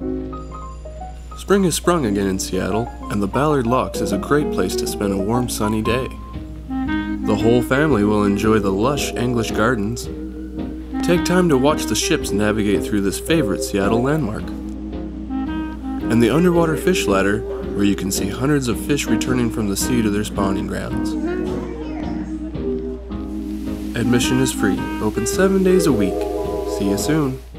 Spring has sprung again in Seattle, and the Ballard Locks is a great place to spend a warm, sunny day. The whole family will enjoy the lush English gardens. Take time to watch the ships navigate through this favorite Seattle landmark. And the underwater fish ladder, where you can see hundreds of fish returning from the sea to their spawning grounds. Admission is free, open 7 days a week. See you soon.